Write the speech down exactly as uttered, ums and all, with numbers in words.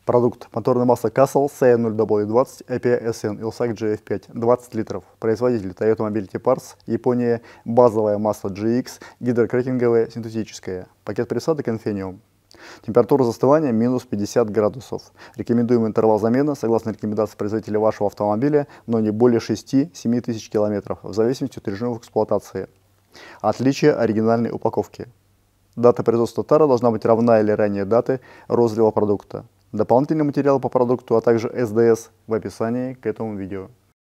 Продукт. Моторное масло Castle си эн ноль дабл ю двадцать эй пи ай эс эн Ilsag джи эф пять, двадцать литров. Производитель Toyota Mobility Parts, Япония. Базовое масло джи икс, гидрокрекинговое, синтетическое. Пакет присадок Infineum. Температура застывания минус пятьдесят градусов. Рекомендуемый интервал замены, согласно рекомендации производителя вашего автомобиля, но не более шести-семи тысяч километров, в зависимости от режимов эксплуатации. Отличие оригинальной упаковки. Дата производства тара должна быть равна или ранее даты розлива продукта. Дополнительные материалы по продукту, а также эс дэ эс в описании к этому видео.